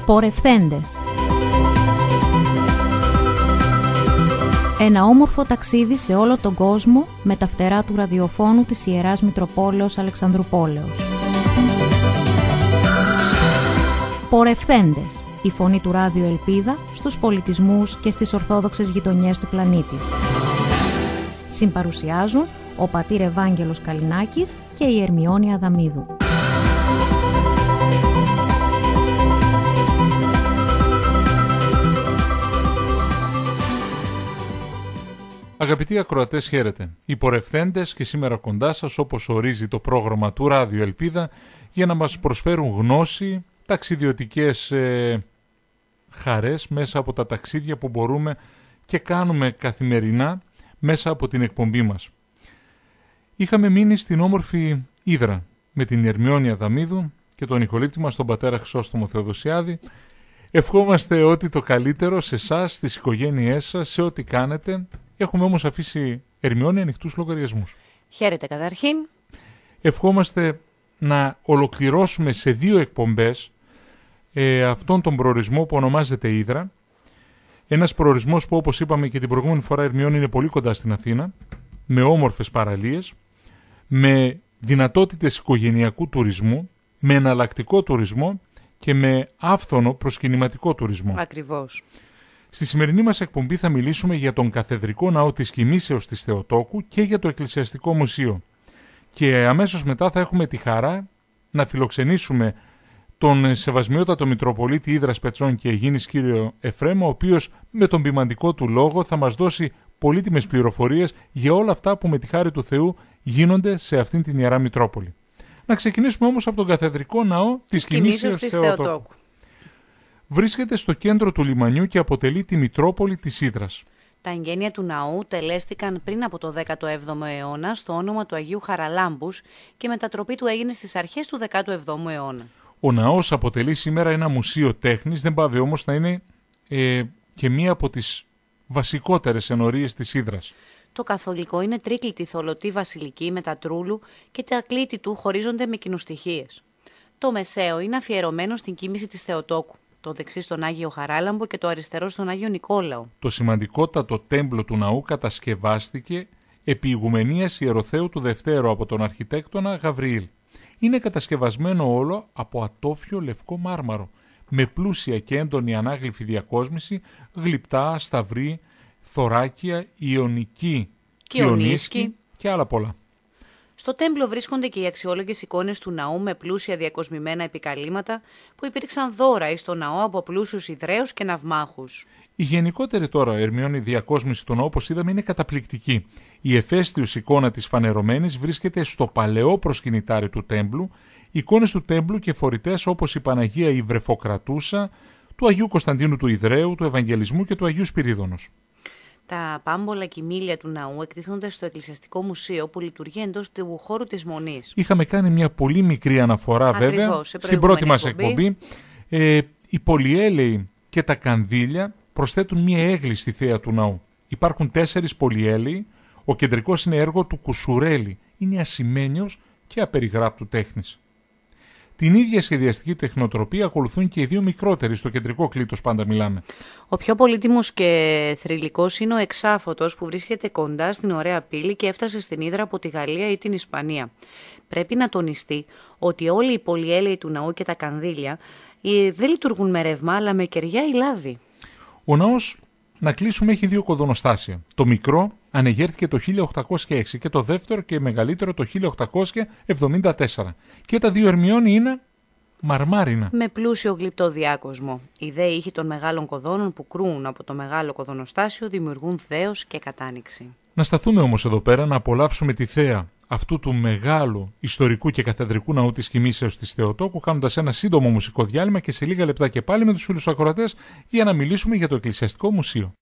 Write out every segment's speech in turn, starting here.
Πορευθέντες. Ένα όμορφο ταξίδι σε όλο τον κόσμο με τα φτερά του ραδιοφώνου της Ιεράς Μητροπόλεως Αλεξανδρουπόλεως. Πορευθέντες. Η φωνή του Ράδιο Ελπίδα στους πολιτισμούς και στις ορθόδοξες γειτονιές του πλανήτη. Συμπαρουσιάζουν ο πατήρ Ευάγγελος Καλινάκης και η Ερμιόνη Αδαμίδου. Αγαπητοί ακροατές, χαίρετε. Οι πορευθέντες και σήμερα κοντά σας, όπως ορίζει το πρόγραμμα του Ράδιο Ελπίδα, για να μας προσφέρουν γνώση, ταξιδιωτικές χαρές μέσα από τα ταξίδια που μπορούμε και κάνουμε καθημερινά μέσα από την εκπομπή μας. Είχαμε μείνει στην όμορφη Ύδρα με την Ερμιόνη Αδαμίδου και τον ηχολήπτη μας τον πατέρα Χρυσόστομο Θεοδοσιάδη. Ευχόμαστε ό,τι το καλύτερο σε εσάς, στις οικογένειές σας, σε ό,τι κάνετε. Έχουμε όμως αφήσει, Ερμιόνη, ανοιχτούς λογαριασμούς. Χαίρετε καταρχήν. Ευχόμαστε να ολοκληρώσουμε σε 2 εκπομπές αυτόν τον προορισμό που ονομάζεται Ύδρα. Ένας προορισμός που, όπως είπαμε και την προηγούμενη φορά, Ερμιόνη, είναι πολύ κοντά στην Αθήνα, με όμορφες παραλίες, με δυνατότητες οικογενειακού τουρισμού, με εναλλακτικό τουρισμό και με άφθονο προσκυνηματικό τουρισμό. Ακριβώς. Στη σημερινή μας εκπομπή θα μιλήσουμε για τον Καθεδρικό Ναό της Κοιμήσεως της Θεοτόκου και για το Εκκλησιαστικό Μουσείο. Και αμέσως μετά θα έχουμε τη χαρά να φιλοξενήσουμε τον Σεβασμιότατο Μητροπολίτη Ύδρας Πετσών και Αιγίνης κύριο Εφραίμ, ο οποίος με τον ποιμαντικό του λόγο θα μας δώσει πολύτιμες πληροφορίες για όλα αυτά που με τη χάρη του Θεού γίνονται σε αυτήν την Ιερά Μητρόπολη. Να ξεκινήσουμε όμως από τον Καθεδρικό Ναό της Κοιμήσεως της Θεοτόκου. Βρίσκεται στο κέντρο του λιμανιού και αποτελεί τη Μητρόπολη της Ύδρας. Τα εγγένεια του ναού τελέστηκαν πριν από το 17ο αιώνα στο όνομα του Αγίου Χαραλάμπους και η μετατροπή του έγινε στις αρχές του 17ου αιώνα. Ο ναός αποτελεί σήμερα ένα μουσείο τέχνης, δεν πάβει όμως να είναι και μία από τις βασικότερες ενορίες της Ύδρας. Το καθολικό είναι τρίκλητη θολωτή βασιλική με τα τρούλου και τα κλήτη του χωρίζονται με κοινοστοιχίες. Το μεσαίο είναι αφιερωμένο στην κοίμηση της Θεοτόκου, το δεξί στον Άγιο Χαράλαμπο και το αριστερό στον Άγιο Νικόλαο. Το σημαντικότατο τέμπλο του ναού κατασκευάστηκε επί ηγουμενίας Ιεροθέου του Δευτέρου από τον αρχιτέκτονα Γαβριήλ. Είναι κατασκευασμένο όλο από ατόφιο λευκό μάρμαρο, με πλούσια και έντονη ανάγλυφη διακόσμηση, γλυπτά, σταυρή, θωράκια, ιωνική, κοιονίσκη και άλλα πολλά. Στο τέμπλο βρίσκονται και οι αξιόλογες εικόνες του ναού με πλούσια διακοσμημένα επικαλύματα που υπήρξαν δώρα εις το ναό από πλούσιους Ιδραίους και ναυμάχους. Η γενικότερη τώρα, Ερμιόνη, διακόσμηση του ναού, όπως είδαμε, είναι καταπληκτική. Η εφαίστειος εικόνα της φανερωμένης βρίσκεται στο παλαιό προσκυνητάρι του τέμπλου, εικόνες του τέμπλου και φορητές όπως η Παναγία η Βρεφοκρατούσα, του Αγίου Κωνσταντίνου του Ιδραίου, του Ευαγγελισμού και του Αγίου Σπυρίδωνος. Τα πάμπολα κοιμήλια του ναού εκτίθενται στο Εκκλησιαστικό Μουσείο που λειτουργεί εντός του χώρου της Μονής. Είχαμε κάνει μια πολύ μικρή αναφορά, βέβαια, στην πρώτη μας εκπομπή. Οι πολυέλαιοι και τα κανδύλια προσθέτουν μια έγκλη στη θέα του ναού. Υπάρχουν 4 πολυέλαιοι. Ο κεντρικός είναι έργο του Κουσουρέλη. Είναι ασημένιος και απεριγράπτου τέχνης. Την ίδια σχεδιαστική τεχνοτροπία ακολουθούν και οι 2 μικρότεροι, στο κεντρικό κλήτος πάντα μιλάμε. Ο πιο πολύτιμος και θρυλικός είναι ο Εξάφωτος που βρίσκεται κοντά στην ωραία πύλη και έφτασε στην Ύδρα από τη Γαλλία ή την Ισπανία. Πρέπει να τονιστεί ότι όλοι οι πολυέλαιοι του ναού και τα κανδύλια δεν λειτουργούν με ρεύμα αλλά με κεριά ή λάδι. Ο ναός, να κλείσουμε, έχει 2 κοδωνοστάσια. Το μικρό ανεγέρθηκε το 1806 και το δεύτερο και μεγαλύτερο το 1874. Και τα 2, Ερμιόνη, είναι μαρμάρινα. Με πλούσιο γλυπτό διάκοσμο. Οι δε ήχοι των μεγάλων κοδώνων που κρούν από το μεγάλο κοδωνοστάσιο δημιουργούν δέος και κατάνοιξη. Να σταθούμε όμως εδώ πέρα να απολαύσουμε τη θέα αυτού του μεγάλου ιστορικού και καθεδρικού ναού της Κοιμήσεως της Θεοτόκου, κάνοντας ένα σύντομο μουσικό διάλειμμα και σε λίγα λεπτά και πάλι με τους φίλους ακροατές για να μιλήσουμε για το Εκκλησιαστικό Μουσείο.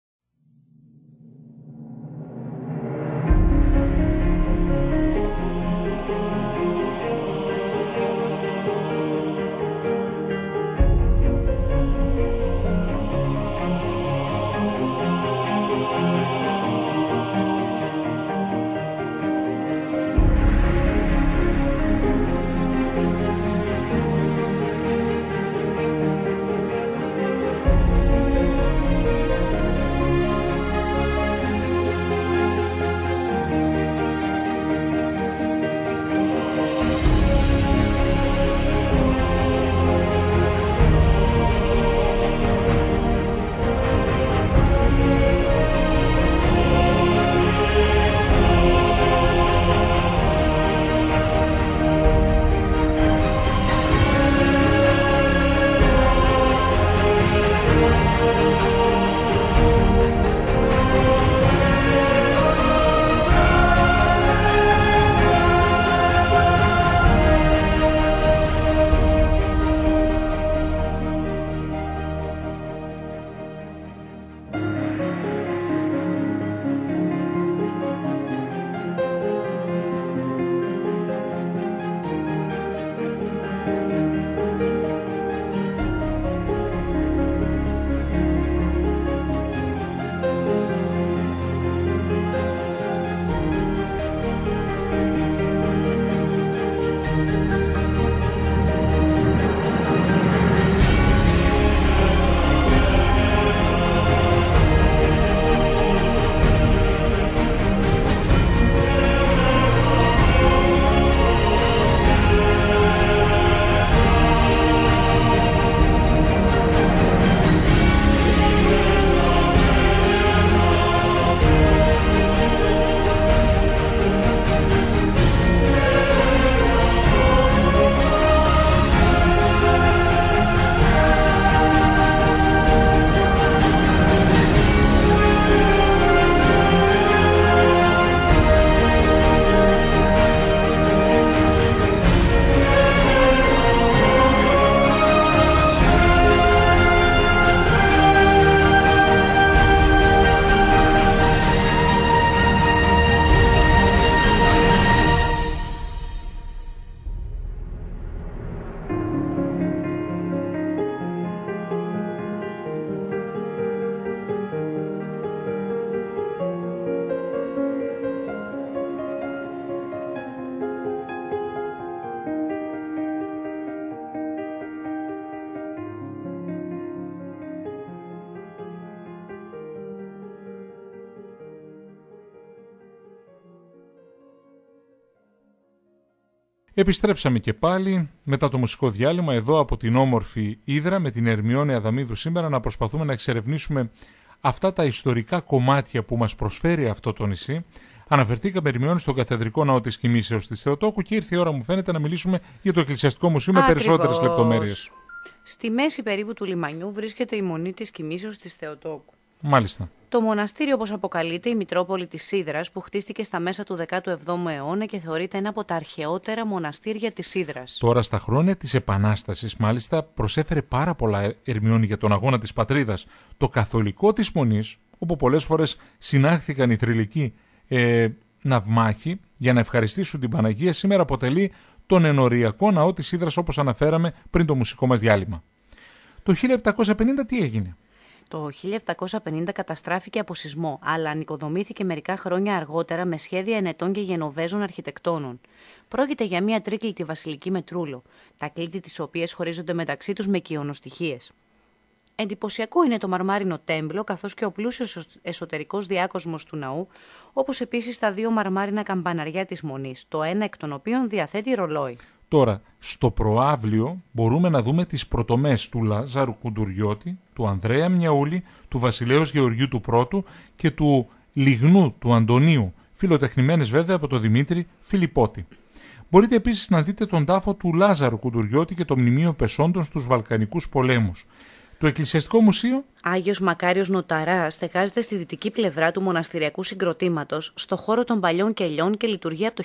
Επιστρέψαμε και πάλι μετά το μουσικό διάλειμμα εδώ από την όμορφη Ύδρα με την Ερμιόνη Αδαμίδου σήμερα να προσπαθούμε να εξερευνήσουμε αυτά τα ιστορικά κομμάτια που μας προσφέρει αυτό το νησί. Αναφερθήκαμε, Ερμιόνη, στον Καθεδρικό Ναό της Κοιμήσεως της Θεοτόκου και ήρθε η ώρα, μου φαίνεται, να μιλήσουμε για το Εκκλησιαστικό Μουσείο με περισσότερες λεπτομέρειες. Στη μέση περίπου του λιμανιού βρίσκεται η Μονή της Κοιμήσεως της Θεοτόκου. Μάλιστα. Το μοναστήρι, όπως αποκαλείται, η Μητρόπολη της Ύδρας, που χτίστηκε στα μέσα του 17ου αιώνα και θεωρείται ένα από τα αρχαιότερα μοναστήρια της Ύδρας. Τώρα, στα χρόνια της Επανάστασης, μάλιστα, προσέφερε πάρα πολλά, Ερμιόνη, για τον αγώνα της πατρίδας. Το καθολικό της Μονής, όπου πολλές φορές συνάχθηκαν οι θρυλικοί ναυμάχοι για να ευχαριστήσουν την Παναγία, σήμερα αποτελεί τον ενοριακό ναό της Ύδρας, όπως αναφέραμε πριν το μουσικό μας διάλειμμα. Το 1750 τι έγινε? Το 1750 καταστράφηκε από σεισμό, αλλά ανοικοδομήθηκε μερικά χρόνια αργότερα με σχέδια Ενετών και Γενοβέζων αρχιτεκτόνων. Πρόκειται για μια τρίκλητη βασιλική με τρούλο, τα κλίτη της οποίας χωρίζονται μεταξύ τους με κοιονοστοιχίες. Εντυπωσιακό είναι το μαρμάρινο τέμπλο, καθώς και ο πλούσιος εσωτερικός διάκοσμος του ναού, όπως επίσης τα δύο μαρμάρινα καμπαναριά της Μονής, το ένα εκ των οποίων διαθέτει ρολόι. Τώρα, στο προαύλιο μπορούμε να δούμε τις πρωτομές του Λάζαρου Κουντουριώτη, του Ανδρέα Μιαούλη, του Βασιλέως Γεωργίου του Πρώτου και του Λιγνού του Αντωνίου, φιλοτεχνημένες βέβαια από τον Δημήτρη Φιλιππώτη. Μπορείτε επίσης να δείτε τον τάφο του Λάζαρου Κουντουριώτη και το μνημείο πεσόντων στους Βαλκανικούς πολέμους. Το Εκκλησιαστικό Μουσείο Άγιος Μακάριος Νοταράς στεγάζεται στη δυτική πλευρά του μοναστηριακού συγκροτήματος, στο χώρο των παλιών κελιών και λειτουργεί από το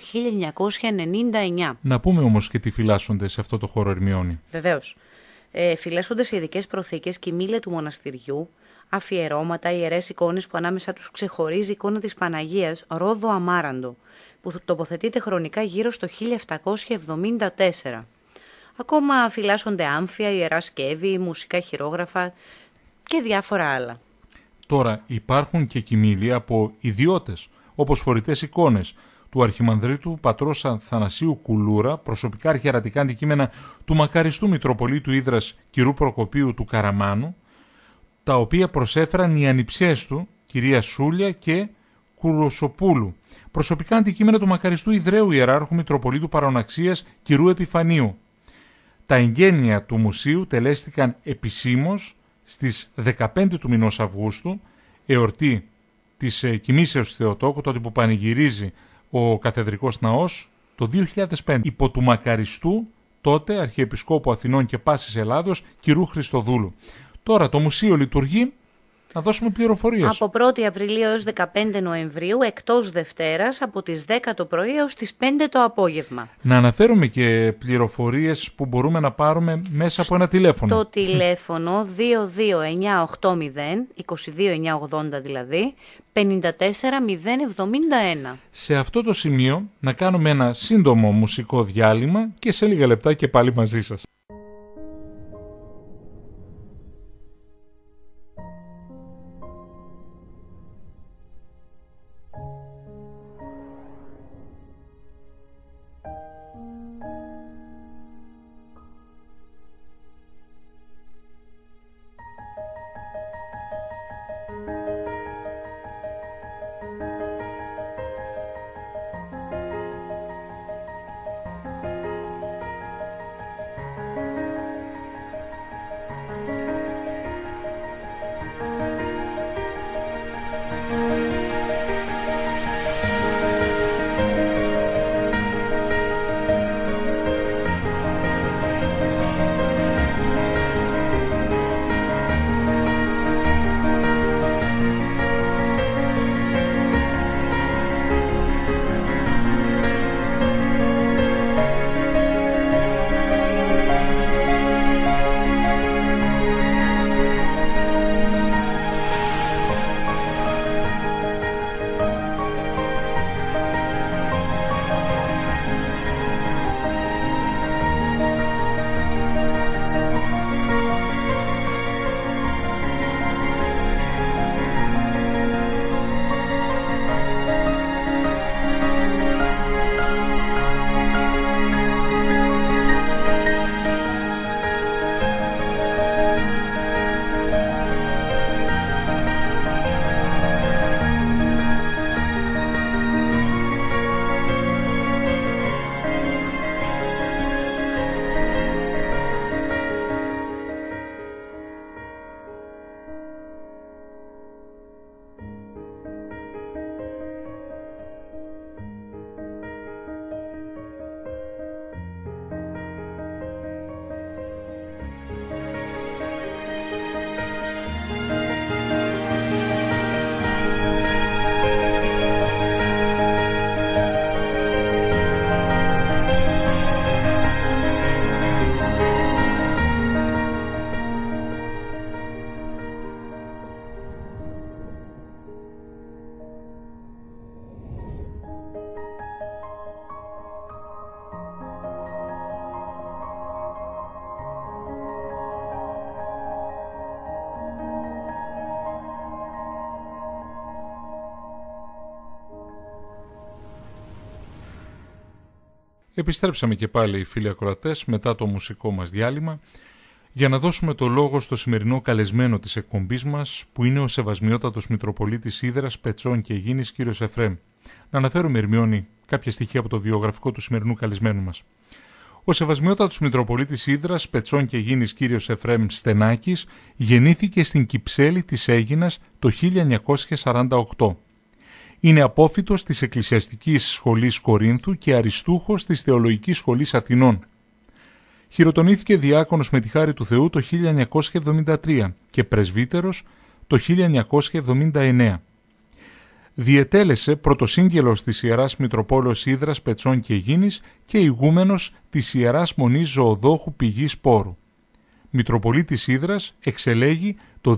1999. Να πούμε όμως και τι φυλάσσονται σε αυτό το χώρο, Ερμιόνη. Βεβαίως. Φυλάσσονται σε ειδικές προθήκες κοιμήλαια του μοναστηριού, αφιερώματα, ιερές εικόνες που ανάμεσα τους ξεχωρίζει η εικόνα της Παναγίας Ρόδο Αμάραντο, που τοποθετείται χρονικά γύρω στο 1774. Ακόμα φυλάσσονται άμφια, ιερά σκεύη, μουσικά χειρόγραφα και διάφορα άλλα. Τώρα υπάρχουν και κοιμήλια από ιδιώτες, όπως φορητές εικόνες του Αρχιμανδρίτου πατρός Αθανασίου Κουλούρα, προσωπικά αρχιερατικά αντικείμενα του μακαριστού Μητροπολίτου Ύδρας κ. Προκοπίου του Καραμάνου, τα οποία προσέφεραν οι ανιψιές του, κυρία Σούλια και Κουροσοπούλου, προσωπικά αντικείμενα του μακαριστού Ιδραίου Ιεράρχου Μητροπολίτου Παροναξίας κ. Επιφανίου. Τα εγγένεια του μουσείου τελέστηκαν επισήμως στις 15 του μηνός Αυγούστου, εορτή της Κοιμήσεως Θεοτόκου, τότε που πανηγυρίζει ο Καθεδρικός Ναός, το 2005, υπό του μακαριστού τότε Αρχιεπισκόπου Αθηνών και Πάσης Ελλάδος κ. Χριστοδούλου. Τώρα το μουσείο λειτουργεί. Να δώσουμε πληροφορίες. Από 1η Απριλίου έως 15 Νοεμβρίου, εκτός Δευτέρας, από τις 10 το πρωί έως τις 5 το απόγευμα. Να αναφέρουμε και πληροφορίες που μπορούμε να πάρουμε μέσα από ένα τηλέφωνο. Το τηλέφωνο 22980, 22980 δηλαδή, 54071. Σε αυτό το σημείο να κάνουμε ένα σύντομο μουσικό διάλειμμα και σε λίγα λεπτά και πάλι μαζί σας. Επιστρέψαμε και πάλι, φίλοι ακροατές, μετά το μουσικό μας διάλειμμα, για να δώσουμε το λόγο στο σημερινό καλεσμένο της εκπομπής μας, που είναι ο Σεβασμιότατος Μητροπολίτης Ύδρας, Πετσών και Αιγίνης, κύριος Εφραίμ. Να αναφέρουμε, Ερμιόνη, κάποια στοιχεία από το βιογραφικό του σημερινού καλεσμένου μας. Ο Σεβασμιότατος Μητροπολίτης Ύδρας, Πετσών και Αιγίνης, κύριος Εφραίμ Στενάκης, γεννήθηκε στην Κυψέλη της Αίγινας το 1948. Είναι απόφοιτος της Εκκλησιαστικής Σχολής Κορίνθου και αριστούχος της Θεολογικής Σχολής Αθηνών. Χειροτονήθηκε διάκονος με τη χάρη του Θεού το 1973 και πρεσβύτερος το 1979. Διετέλεσε πρωτοσύγγελος της Ιεράς Μητροπόλεως Ύδρας, Πετσών και Αιγίνης και ηγούμενος της Ιεράς Μονής Ζωοδόχου Πηγής Πόρου. Μητροπολίτης Ύδρας εξελέγει το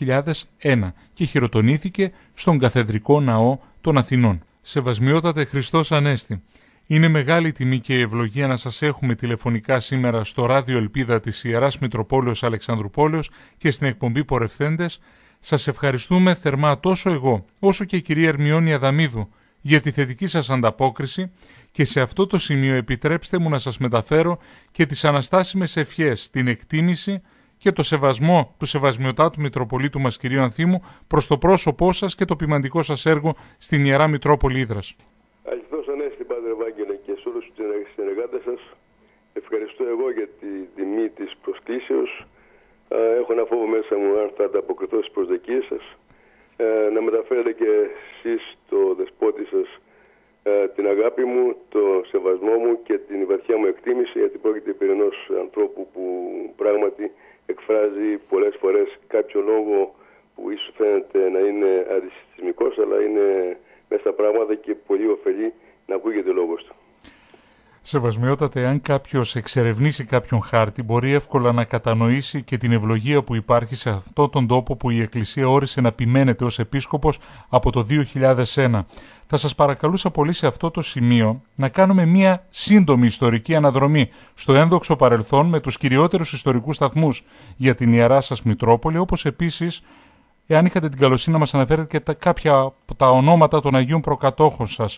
2001 και χειροτονήθηκε στον Καθεδρικό Ναό των Αθηνών. Σεβασμιότατε Χριστός Ανέστη, είναι μεγάλη τιμή και ευλογία να σας έχουμε τηλεφωνικά σήμερα στο Ράδιο Ελπίδα της Ιεράς Μητροπόλεως Αλεξανδρουπόλεως και στην εκπομπή Πορευθέντες. Σας ευχαριστούμε θερμά τόσο εγώ όσο και η κυρία Ερμιόνη Αδαμίδου για τη θετική σας ανταπόκριση και σε αυτό το σημείο επιτρέψτε μου να σας μεταφέρω και τις αναστάσιμες ευχές, την εκτίμηση και το σεβασμό του Σεβασμιωτάτου Μητροπολίτου μας κυρίου Ανθίμου προς το πρόσωπό σας και το ποιμαντικό σας έργο στην Ιερά Μητρόπολη Ύδρας. Αληθώς Ανέστη, Πάτερ Ευάγγελε, και σε όλους τους συνεργάτες σας. Ευχαριστώ εγώ για τη τιμή της προσκλήσεως. Έχω ένα φόβο μέσα μου αν θα ανταποκριθώ στις προσδοκίες σας. Να μεταφέρετε και εσείς το δεσπότη σας την αγάπη μου, το σεβασμό μου και την βαθιά μου εκτίμηση, γιατί πρόκειται περί ενός ανθρώπου που πράγματι εκφράζει πολλές φορές κάποιο λόγο που ίσως φαίνεται να είναι αντισυστημικός, αλλά είναι μέσα στα πράγματα και πολύ ωφελεί να ακούγεται ο λόγος του. Σεβασμιότατε, αν κάποιος εξερευνήσει κάποιον χάρτη, μπορεί εύκολα να κατανοήσει και την ευλογία που υπάρχει σε αυτόν τον τόπο που η Εκκλησία όρισε να ποιμένεται ως επίσκοπος από το 2001. Θα σας παρακαλούσα πολύ σε αυτό το σημείο να κάνουμε μία σύντομη ιστορική αναδρομή στο ένδοξο παρελθόν με τους κυριότερους ιστορικούς σταθμούς για την Ιερά σας Μητρόπολη, όπως επίσης, εάν είχατε την καλοσύνη να μας αναφέρετε και κάποια από τα ονόματα των Αγίων προκατόχων σας.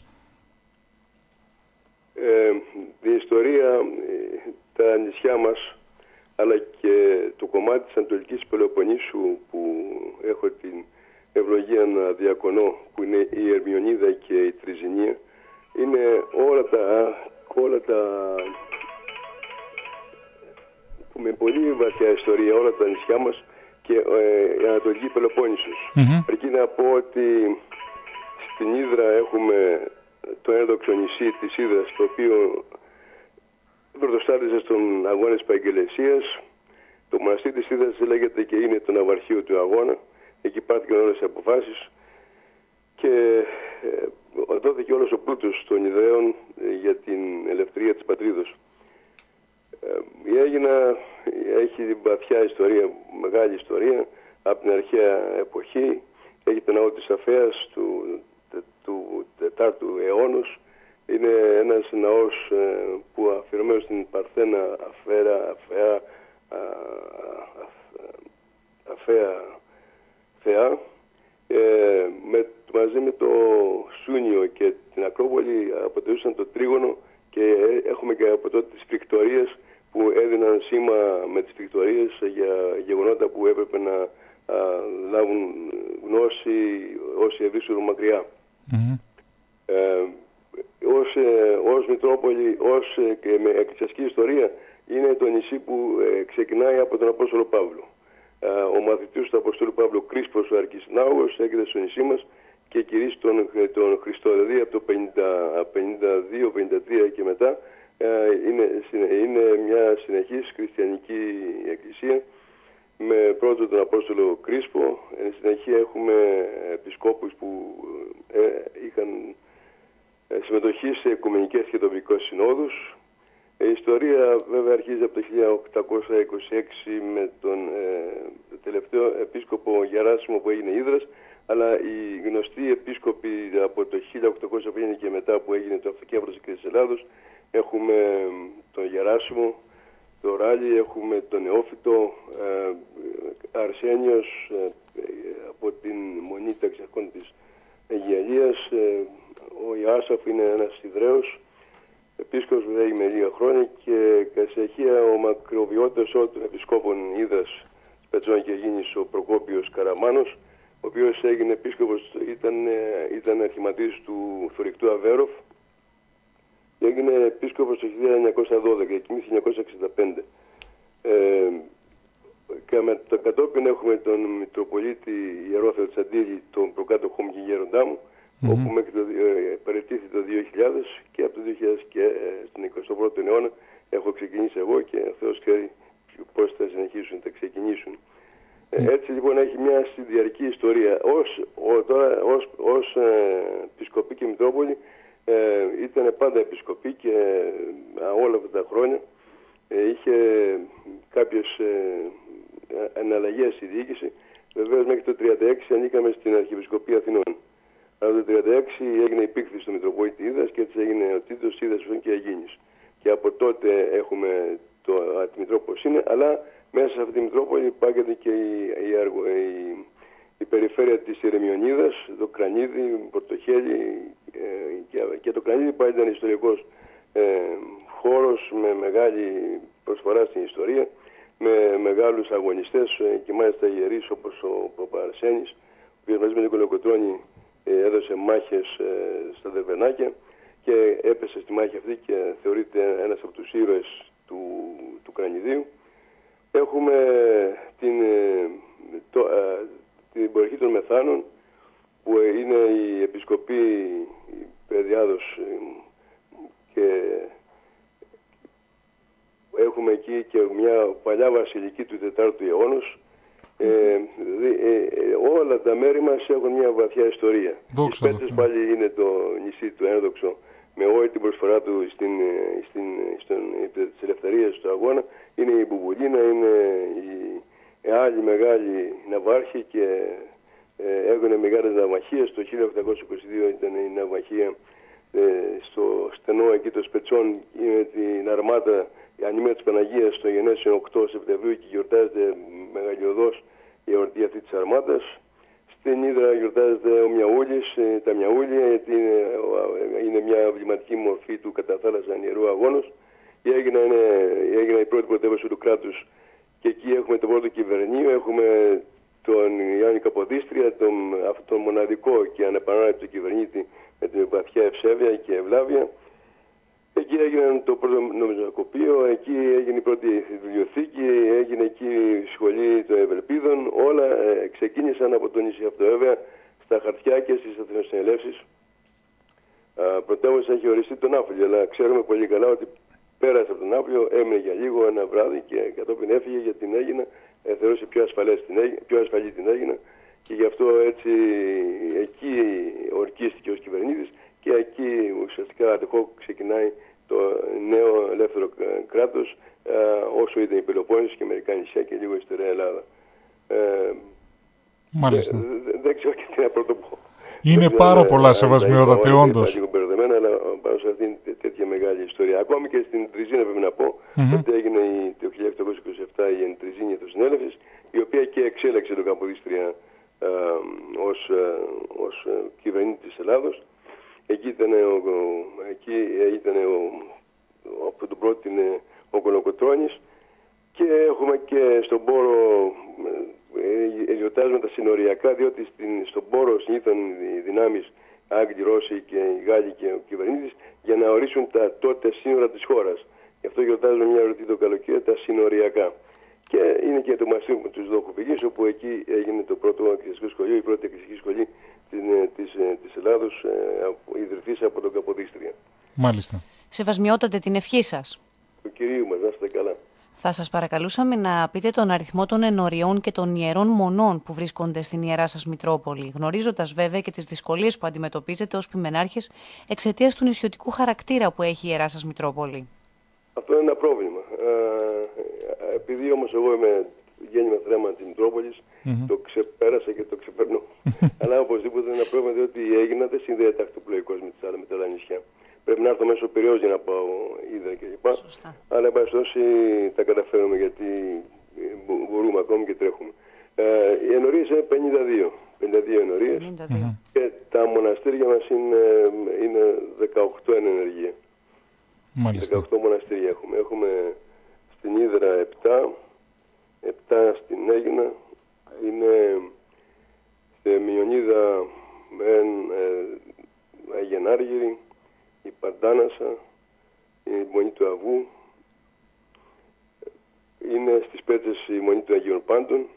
Η ιστορία, τα νησιά μας, αλλά και το κομμάτι της Ανατολικής Πελοποννήσου που έχω την ευλογία να διακονώ, που είναι η Ερμιονίδα και η Τριζηνία, είναι όλα τα με πολύ βαθιά ιστορία, όλα τα νησιά μας και η Ανατολική Πελοπόννησος. Εκεί να πω ότι στην Ύδρα έχουμε το ένδοξο νησί της Ύδρας, το οποίο πρωτοστάτησε στον αγώνα της Παγγελεσίας. Το μοναστήρι της Ύδρας λέγεται και είναι το ναυαρχείο του αγώνα. Εκεί πάρθηκαν όλες οι αποφάσεις και δόθηκε όλος ο πλούτος των Ιδραίων για την ελευθερία της πατρίδος. Η Αίγινα έχει βαθιά ιστορία, μεγάλη ιστορία, από την αρχαία εποχή. Έχει το ναό της Αφέας του 4ου αιώνος. Είναι ένας ναός που αφιερωμένος στην Παρθένα Αφαία Θεά, μαζί με το Σούνιο και την Ακρόπολη αποτελούσαν το τρίγωνο, και έχουμε και από τότε τις φρικτορίες που έδιναν σήμα με τις φρικτορίες για γεγονότα που έπρεπε να λάβουν γνώση όσοι ευρίσκονται μακριά. Ως Μητρόπολη, και με εκκλησιαστική ιστορία, είναι το νησί που ξεκινάει από τον Απόστολο Παύλο. Ο μαθητής του Αποστόλου Παύλου, Κρίσπος ο Αρκισνάουος, έρχεται στο νησί μας και κηρύσσει τον Χριστό. Δηλαδή από το 52-53 και μετά είναι μια συνεχής χριστιανική εκκλησία, με πρώτο τον Απόστολο Κρίσπο. Εν συνεχεία έχουμε επισκόπους που είχαν συμμετοχή σε οικουμενικές και τοπικές συνόδους. Η ιστορία βέβαια αρχίζει από το 1826 με τον τελευταίο επίσκοπο Γεράσιμο που έγινε Ύδρας, αλλά οι γνωστοί επίσκοποι από το 1850 και μετά που έγινε το Αυτοκέφαλος της Ελλάδος, έχουμε τον Γεράσιμο, το Ράλι, έχουμε τον Νεόφυτο, Αρσένιος από την Μονή Ταξιαρχών της Αιγιαλίας, ο Ιάσαφ είναι ένας Ιδραίος, επίσκοπος που έγινε λίγα χρόνια και κατά συνεχεία ο μακροβιότερος όλων των επισκόπων Ύδρας, Πετσών και Αιγίνης, ο Προκόπιος Καραμάνος, ο οποίος έγινε επίσκοπος, ήταν αρχιματής του Θωρηκτού Αβέροφ και έγινε επίσκοπος το 1912 και εκείνη 1965. Το κατόπιν έχουμε τον Μητροπολίτη Ιερό Θεοτσαντήλη, τον προκάτοχό μου και γέροντά μου, όπου μέχρι παραιτήθη το 2000 και από το 2000 και στην 21ο αιώνα έχω ξεκινήσει εγώ και ο Θεός ξέρει πώς θα συνεχίσουν, θα ξεκινήσουν. Έτσι λοιπόν έχει μια διαρκή ιστορία. Ως επισκοπή και Μητρόπολη ήταν πάντα επισκοπή και όλα αυτά τα χρόνια είχε κάποιες αναλλαγές στη διοίκηση. Βεβαίως μέχρι το 1936 ανήκαμε στην Αρχιεπισκοπή Αθηνών. Αλλά το 1936 έγινε η πήξη στο Μητροπόλητη Ύδρας και έτσι έγινε ο τίτλος Ύδρας και Αιγίνης. Και από τότε έχουμε τη Μητρόπολη είναι, αλλά μέσα σε αυτή τη Μητρόπολη υπάγεται και η περιφέρεια της Ειρεμιονίδας, το Κρανίδι, Πορτοχέλι και το Κρανίδι πάλι ήταν ιστορικός χώρος με μεγάλη προσφορά στην ιστορία, με μεγάλους αγωνιστές και μάλιστα ιερείς όπως ο Παπαρσένης, ο οποίος μαζί με τον Κολοκοτρώνη έδωσε μάχες στα Δερβενάκια και έπεσε στη μάχη αυτή και θεωρείται ένας από τους ήρωες του Κρανιδίου. Έχουμε την περιοχή των Μεθάνων που είναι η Επισκοπή Παιδιάδος και έχουμε εκεί και μια παλιά βασιλική του 4ου αιώνος. Όλα τα μέρη μας έχουν μια βαθιά ιστορία. Οι Σπέτες πάλι είναι το νησί του ένδοξο με όλη την προσφορά του στις ελευθερίες του αγώνα. Είναι η Μπουμπουλίνα, είναι η άλλη μεγάλη ναυάρχη και έγινε μεγάλες ναυμαχίες. Το 1822 ήταν η ναυμαχία στο στενό εκεί των Σπετσών με την αρμάτα ανήμερα της Παναγίας στο Γενέσιο 8 Σεπτεμβρίου και γιορτάζεται μεγαλειωδώς η εορτή αυτή της αρμάτας. Στην Ύδρα γιορτάζεται ο Μιαούλης, τα Μιαούλια, γιατί είναι μια εμβληματική μορφή του κατά θάλασσα ιερού αγώνος. Έγινε η πρώτη πρωτεύουσα του κράτους και εκεί έχουμε το πρώτο κυβερνείο, έχουμε τον Ιωάννη Καποδίστρια, τον μοναδικό και ανεπανάληπτο κυβερνήτη με την βαθιά ευσέβεια και ευλάβεια. Εκεί έγινε το πρώτο νομισματοκοπείο, εκεί έγινε η πρώτη βιβλιοθήκη, έγινε εκεί η σχολή των Ευελπίδων. Όλα ξεκίνησαν από το νησί αυτό, βέβαια, στα χαρτιά και στις αθηνοσυνελεύσεις. Πρωτεύουσα έχει οριστεί τον Ναύπλιο, αλλά ξέρουμε πολύ καλά ότι πέρασε από τον Ναύπλιο, έμεινε για λίγο ένα βράδυ και κατόπιν έφυγε γιατί την Αίγινα, θεωρούσε πιο ασφαλή την Αίγινα και γι' αυτό έτσι εκεί ορκίστηκε ως κυβερνήτης και εκεί ουσιαστικά αντεχώ ξεκινάει το νέο ελεύθερο κράτος όσο ήταν η Πελοπόννησος και μερικά νησιά και λίγο η στερεά Ελλάδα. Μάλιστα. Δεν ξέρω και τι να πρωτοπώ. Είναι πάρα πολλά σεβασμιότατη όντως. Είναι λίγο μπερδεμένα, αλλά πάνω σε αυτήν τέτοια μεγάλη ιστορία. Ακόμη και στην Τριζίνα πρέπει να πω ότι έγινε το 1827 η Εντριζίνη Εθνοσυνέλευσης, η οποία και εξέλεξε τον Καποδίστρια ως κυβερνήτη της Ελλάδος. Εκεί ήταν από τον πρώτο είναι ο Κολοκοτρώνης και έχουμε και στον Πόρο γιορτάζουμε τα συνοριακά, διότι στον Πόρο συνήθων οι δυνάμεις Άγγλοι, Ρώσοι και οι Γάλλοι και ο κυβερνήτης για να ορίσουν τα τότε σύνορα της χώρας. Γι' αυτό γιορτάζουμε μια εορτή το καλοκαίρι, τα συνοριακά. Και είναι και το μαστίγμα του Δόχου Πηγής, όπου εκεί έγινε το πρώτο εκκλησιαστικό σχολείο, η πρώτη εκκλησιαστική σχολή της Ελλάδος, ιδρυθής από τον Καποδίστρια. Μάλιστα. Σεβασμιότατε την ευχή σας. Του Κυρίου μας, να είστε καλά. Θα σας παρακαλούσαμε να πείτε τον αριθμό των ενωριών και των ιερών μονών που βρίσκονται στην Ιερά σας Μητρόπολη, γνωρίζοντας βέβαια και τις δυσκολίες που αντιμετωπίζετε ως ποιμενάρχες εξαιτίας του νησιωτικού χαρακτήρα που έχει η Ιερά σας Μητρόπολη. Αυτό είναι ένα πρόβλημα. Επειδή όμως εγώ είμαι γέννημα θρέμα της Μητρόπολης, το ξεπέρασα και το ξεπερνώ. Αλλά οπωσδήποτε είναι ένα πρόβλημα, διότι η Αίγινα δεν συνδέεται ακτοπλοϊκώς με τα άλλα νησιά. Πρέπει να έρθω μέσω Πειραιώς για να πάω Ύδρα κλπ. Αλλά εν πάση περιπτώσει τα καταφέρουμε γιατί μπορούμε ακόμη και τρέχουμε. Οι ενορίες είναι 52 ενορίες και τα μοναστήρια μας είναι 18 εν ενεργεία. Μάλιστα. 18 μοναστήρια έχουμε. Έχουμε στην Ύδρα 7 στην Αίγινα, είναι στη Μειονίδα Αγίαν Άργυρη, η Παντάνασα, η Μονή του Αβού, είναι στις Πέτσες η Μονή των Αγίων Πάντων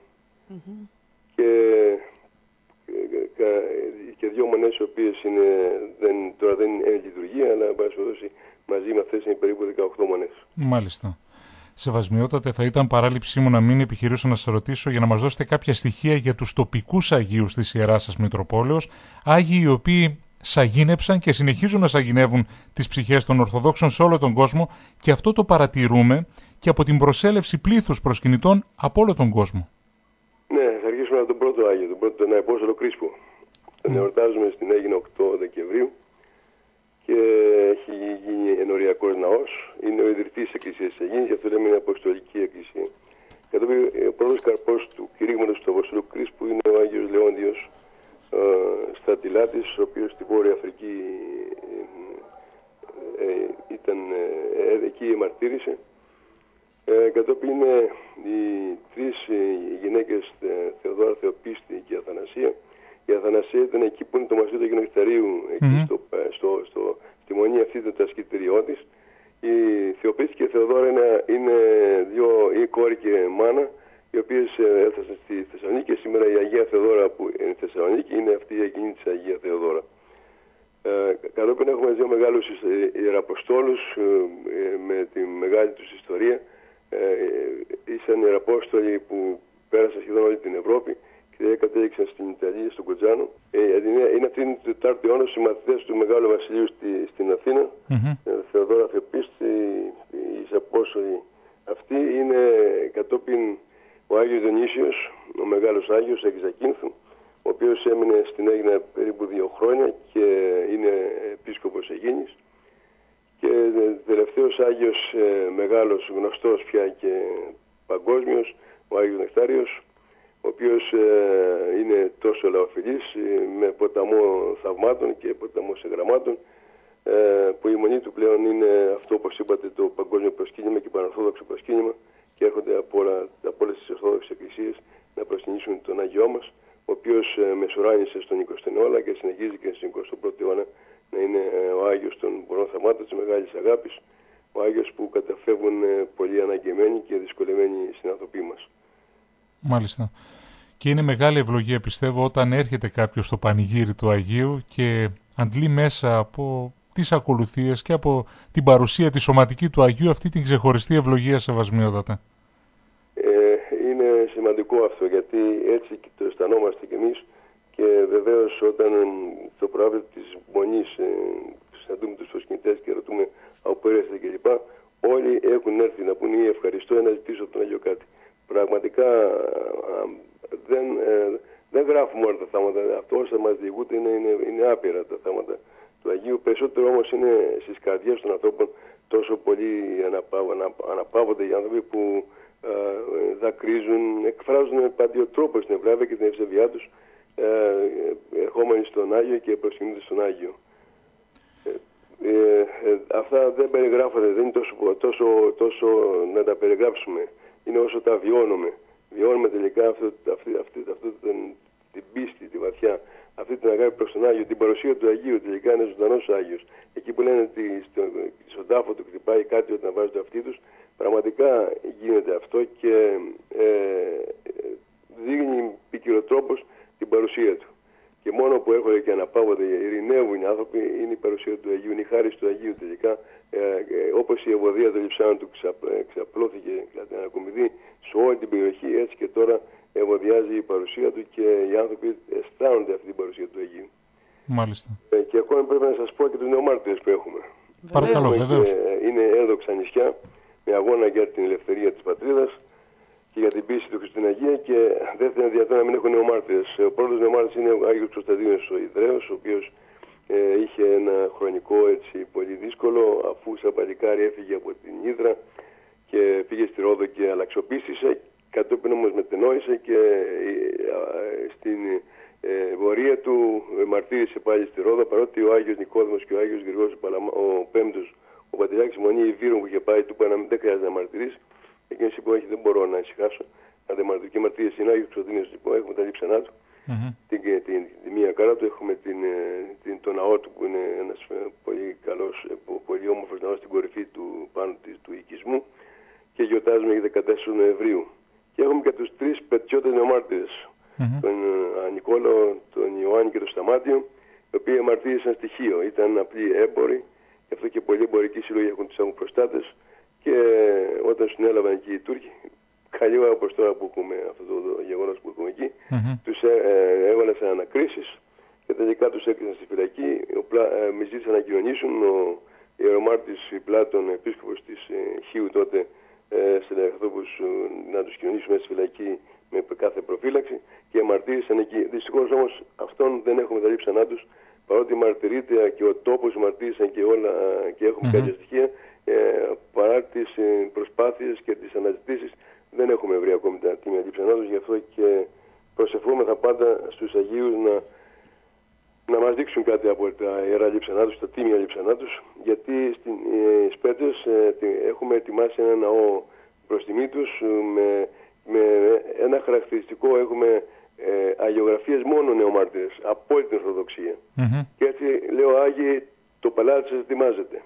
και δύο μονές οι οποίες τώρα δεν είναι λειτουργία, αλλά μαζί με αυτές είναι περίπου 18 μονές. Μάλιστα. Σεβασμιότατε, θα ήταν παράληψή μου να μην επιχειρήσω να σας ρωτήσω για να μας δώσετε κάποια στοιχεία για τους τοπικούς Αγίους της Ιεράς σας Μητροπόλεως, Άγιοι οι οποίοι σαγίνεψαν και συνεχίζουν να σαγηνεύουν τις ψυχές των Ορθοδόξων σε όλο τον κόσμο, και αυτό το παρατηρούμε και από την προσέλευση πλήθους προσκυνητών από όλο τον κόσμο. Ναι, θα αρχίσουμε από τον πρώτο Άγιο, τον Απόστολο Κρίσπο. Τον εορτάζουμε στην Αίγινα 8 Δεκεμβρίου και έχει γίνει ενοριακός ναός. Είναι ο ιδρυτής της Εκκλησίας της Αιγίνης, γι' αυτό λέμε είναι Αποστολική Εκκλησία. Κατόπιν ο πρώτος καρπός του κηρύγματος του Αποστολού Κρίσπου είναι ο Άγιος Λεόντιος Στρατιλάτης, ο οποίος στη Βόρεια Αφρική εκεί μαρτύρησε. Κατόπιν είναι οι τρεις γυναίκες, Θεοδόρα, Θεοπίστη και Αθανασία. Η Αθανασία ήταν εκεί που είναι το μαστείο του Αγίου Νεκταρίου, εκεί στη μονή αυτή των τασκητηριών της. Η Θεοπίστη και η Θεοδόρα είναι η κόρη και μάνα, οι οποίες έφτασαν στη Θεσσαλονίκη, και σήμερα η Αγία Θεοδόρα που είναι στη Θεσσαλονίκη είναι αυτή η εκείνη της Αγία Θεοδόρα. Κατόπιν έχουμε δύο μεγάλους ιεραποστόλους με τη μεγάλη τους ιστορία. Ήσαν ιεραπόστολοι που πέρασαν σχεδόν όλη την Ευρώπη και κατέληξαν στην Ιταλία, στον Κοτζάνο. Είναι αυτή την 4η αιώνα οι μαθητές του Μεγάλου Βασιλείου στην Αθήνα. Θεοδόρα, Θεοπίστη, οι Απόστολοι αυτοί. Είναι κατόπιν ο Άγιος Διονύσιος, ο μεγάλος Άγιος Εξακίνθου, ο οποίος έμεινε στην Αίγινα περίπου 2 χρόνια και είναι επίσκοπος Αιγίνης. Και τελευταίος Άγιος μεγάλος, γνωστός πια και παγκόσμιος, ο Άγιος Νεκτάριος, ο οποίος είναι τόσο λαοφιλής, με ποταμό θαυμάτων και ποταμό εγγραμμάτων, που η μονή του πλέον είναι αυτό, όπως είπατε, το παγκόσμιο προσκύνημα και πανορθόδοξο προσκύνημα, και έρχονται από όλες τις Ορθόδοξες Εκκλησίες να προσκυνήσουν τον Άγιό μας, ο οποίος μεσουράνησε στον 20ο αιώνα και συνεχίζει και στον 21ο αιώνα να είναι ο Άγιος των πολλών θαυμάτων, της μεγάλης αγάπης, ο Άγιος που καταφεύγουν πολύ αναγκεμένοι και δυσκολεμένοι συνανθρωποί μας. Μάλιστα. Και είναι μεγάλη ευλογία, πιστεύω, όταν έρχεται κάποιος στο πανηγύρι του Αγίου και αντλεί μέσα από τις ακολουθίες και από την παρουσία τη σωματική του Αγίου αυτή την ξεχωριστή ευλογία, Σεβασμιότατε. Είναι σημαντικό αυτό, γιατί έτσι το αισθανόμαστε κι εμείς, και βεβαίως όταν το προάβλιο της μονής συναντούμε τους προσκυνητές και ρωτούμε από πού έρχεστε κλπ. Όλοι έχουν έρθει να πούν ή ευχαριστώ ή να ζητήσω από τον Άγιο κάτι. Πραγματικά δεν γράφουμε όλα τα θάματα. Αυτό όσα μας διηγούνται είναι άπειρα τα θάματα του Αγίου. Περισσότερο όμως είναι στις καρδιές των ανθρώπων, τόσο πολύ αναπαύονται οι άνθρωποι που δακρύζουν, εκφράζουν με παντιοτρόπο την ευλάβεια και την ευσεβιά τους, ερχόμενοι στον Άγιο και προσκυνούνται στον Άγιο. Αυτά δεν περιγράφονται, δεν είναι τόσο να τα περιγράψουμε, είναι όσο τα βιώνουμε. Βιώνουμε τελικά την πίστη, τη βαθιά, αυτή την αγάπη προς τον Άγιο, την παρουσία του Αγίου. Τελικά είναι ζωντανός Άγιος. Εκεί που λένε ότι στον τάφο του χτυπάει κάτι όταν βάζει το αυτί τους, πραγματικά γίνεται αυτό και δείχνει ποικιλοτρόπως την παρουσία του. Και μόνο που έρχονται και αναπαύονται, ειρηνεύουν οι άνθρωποι, είναι η παρουσία του Αγίου, είναι η χάρις του Αγίου τελικά. Όπως η ευωδία του Λειψάνου του ξαπλώθηκε κατά την Ανακομιδή σε όλη την περιοχή, έτσι και τώρα ευωδιάζει η παρουσία του και οι άνθρωποι αισθάνονται αυτή την παρουσία του Αγίου. Μάλιστα. Και ακόμη πρέπει να σας πω και τους νεομάρτυρες που έχουμε. Παρακαλώ, βεβαίως. Είναι ένδοξα νησιά με αγώνα για την ελευθερία της πατρίδας και για την πίστη του Χριστού στην Αγία, και δεν θα είναι δυνατόν να μην έχουν νεομάρτυρες. Ο πρώτος νεομάρτυρας είναι ο Άγιος Κωνσταντίνος ο Ιδραίος, ο οποίος είχε ένα χρονικό πολύ δύσκολο, αφού σαν παλικάρι έφυγε από την Ύδρα και πήγε στη Ρόδο και αλλαξοπίστησε. Κατόπιν όμως μετενόησε και στην πορεία του μαρτύρησε πάλι στη Ρόδο, παρότι ο Άγιος Νικόδημος και ο Άγιος Γρηγόρης ο Πέμπτος Ο Πατριάρχης Μονή Ιβύρων που είχε πάει, του είπα δεν χρειάζεται να μαρτυρήσει. Εκείνος είπε: όχι, δεν μπορώ να ησυχάσω. Να δεν μαρτυρήσω. Και μαρτύρησε είναι Άγιος Κωνσταντίνος, λοιπόν, έχουμε τα λείψανά του. Τη μία κάρα του, έχουμε το ναό του που είναι ένας πολύ καλός, πολύ όμορφος ναός στην κορυφή του πάνω του οικισμού και γιορτάζουμε για 14 Νοεμβρίου. Και έχουμε και τους 3 πετσιώτες νεομάρτυρες, τον Νικόλαο, τον Ιωάννη και τον Σταμάτιο, οι οποίοι μαρτύρησαν στοιχείο. Ήταν απλοί έμποροι, γι' αυτό και πολλοί εμπορικοί σύλλογοι έχουν τους προστάτες και όταν συνέλαβαν εκεί οι Τούρκοι, καλή ώρα όπως τώρα που έχουμε αυτό το γεγονός που έχουμε εκεί, τους έβαλαν σε ανακρίσεις και τελικά τους έκλεισαν στη φυλακή. Μη ζήτησαν να κοινωνήσουν. Ο ιερομάρτης Πλάτων, επίσκοπος της Χίου τότε, σε Λεχθόπους να τους κοινωνήσουν στη φυλακή με κάθε προφύλαξη και μαρτύρησαν εκεί. Δυστυχώς όμως αυτόν δεν έχουμε τα λείψανά τους, παρότι μαρτυρείται και ο τόπος μαρτύρησαν και όλα και έχουμε κάποια στοιχεία, παρά τις προσπάθειες και τις αναζητήσεις δεν έχουμε βρει ακόμη τα τίμια λείψανά τους. Γι' αυτό και προσευχόμεθα πάντα στους Αγίους να μας δείξουν κάτι από τα ιερά λείψανά τους, τα τίμια λείψανά τους, γιατί στις Πέτρες έχουμε ετοιμάσει ένα ναό προς τιμή τους με ένα χαρακτηριστικό. Έχουμε αγιογραφίες μόνο νεομάρτυρες από όλη την Ορθοδοξία. Και έτσι λέω Άγιοι, το παλάτι σας ετοιμάζεται.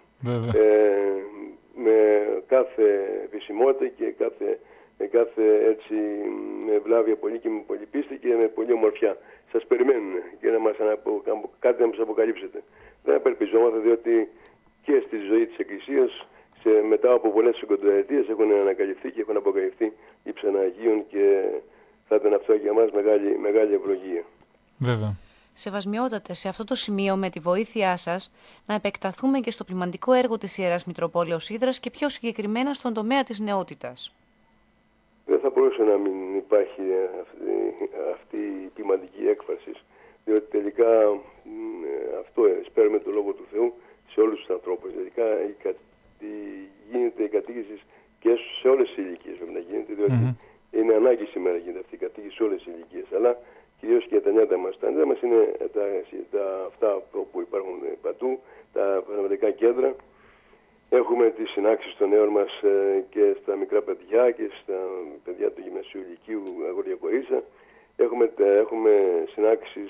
Με κάθε επισημότητα και κάθε έτσι με ευλάβεια πολύ και με πολύ πίστη και με πολύ ομορφιά. Σας περιμένουν και κάτι να μας αποκαλύψετε. Δεν απελπιζόμαστε, διότι και στη ζωή της Εκκλησίας μετά από πολλές συγκοντοετίες έχουν ανακαλυφθεί και έχουν αποκαλυφθεί λείψανα Αγίων και θα ήταν αυτό για μας μεγάλη ευλογία. Βέβαια. Σεβασμιότατε, σε αυτό το σημείο με τη βοήθειά σας να επεκταθούμε και στο ποιμαντικό έργο της Ιεράς Μητροπόλεως Ύδρας και πιο συγκεκριμένα στον τομέα της νεότητας. Δεν θα μπορούσε να μην υπάρχει αυτή η ποιμαντική έκφραση, διότι τελικά αυτό σπέρνουμε το Λόγο του Θεού σε όλους τους ανθρώπους. Τελικά γίνεται η κατήγηση και σε όλες τις ηλικίες πρέπει να γίνεται, διότι είναι ανάγκη σήμερα γίνεται αυτή η κατήγηση σε όλες τις ηλικίες, αλλά κυρίως και τα νιάτα μας. Τα νιάτα μας είναι αυτά που υπάρχουν παντού, τα πνευματικά κέντρα. Έχουμε τις συνάξεις των νέων μας και στα μικρά παιδιά και στα παιδιά του γυμνασίου ηλικίου, αγόρια κορίτσια. Έχουμε συνάξεις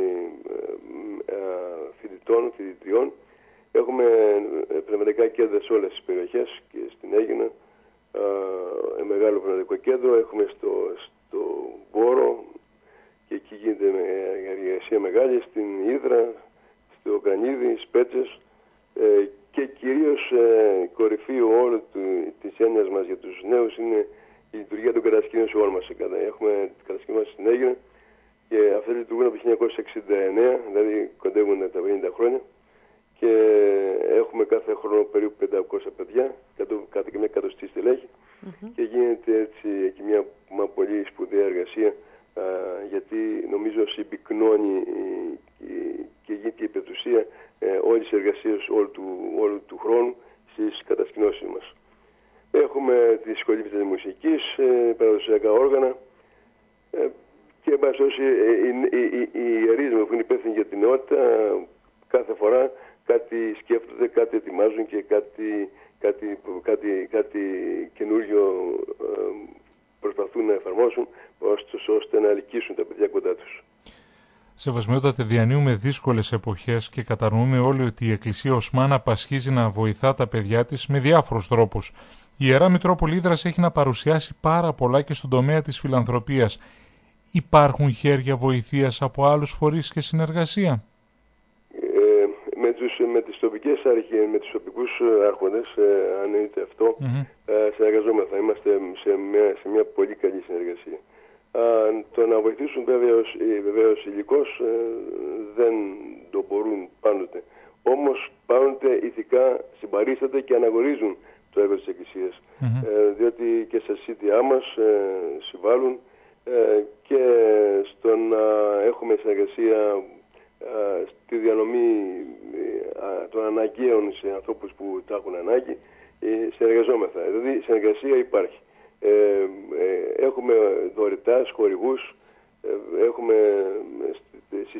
φοιτητών, φοιτητριών. Έχουμε πνευματικά κέντρα σε όλες τις περιοχές και στην Αίγινα, μεγάλο πνευματικό κέντρο. Έχουμε στο Βόρο και εκεί γίνεται εργασία μεγάλη, στην Ύδρα, στο Κρανίδι, στις Πέτσες και κυρίως η κορυφή όλη της έννοιας μας για τους νέους είναι η λειτουργία των κατασκήνωσεων μας. Έχουμε τις κατασκήνωσες στην Αίγινα και αυτές λειτουργούν από το 1969, δηλαδή κοντεύουν τα 50 χρόνια. Και έχουμε κάθε χρόνο περίπου 500 παιδιά, κάθε και μια εκατοστή στελέχη και γίνεται έτσι και μια πολύ σπουδαία εργασία, γιατί νομίζω συμπυκνώνει και γίνεται η πετουσία όλης της εργασίας όλου του χρόνου στις κατασκηνώσεις μας. Έχουμε τη σχολή της μουσικής, παραδοσιακά όργανα και εν πάση περιπτώσει οι ιερείς που είναι υπεύθυνοι για την νεότητα κάθε φορά κάτι σκέφτονται, κάτι ετοιμάζουν και κάτι καινούριο προσπαθούν να εφαρμόσουν ώστε να ελκύσουν τα παιδιά κοντά τους. Σεβασμιότατε, διανύουμε δύσκολες εποχές και κατανοούμε όλοι ότι η Εκκλησία Οσμάνα πασχίζει να βοηθά τα παιδιά της με διάφορους τρόπους. Η Ιερά Μητρόπολη Ύδρας έχει να παρουσιάσει πάρα πολλά και στον τομέα της φιλανθρωπίας. Υπάρχουν χέρια βοηθείας από άλλους φορείς και συνεργασία? Με τις τοπικές αρχές, με τους τοπικούς άρχοντες, αν είναι αυτό, συνεργαζόμεθα. Είμαστε σε μια πολύ καλή συνεργασία. Το να βοηθήσουν βεβαίως υλικώς δεν το μπορούν πάντοτε. Όμως πάντοτε ηθικά συμπαρίσταται και αναγνωρίζουν το έργο της Εκκλησίας. Διότι και στα σύνθειά μας συμβάλλουν και στο να έχουμε συνεργασία στη διανομή των αναγκαίων σε ανθρώπους που τα έχουν ανάγκη, συνεργαζόμεθα. Δηλαδή συνεργασία υπάρχει. Έχουμε δωρητάς, χορηγούς, έχουμε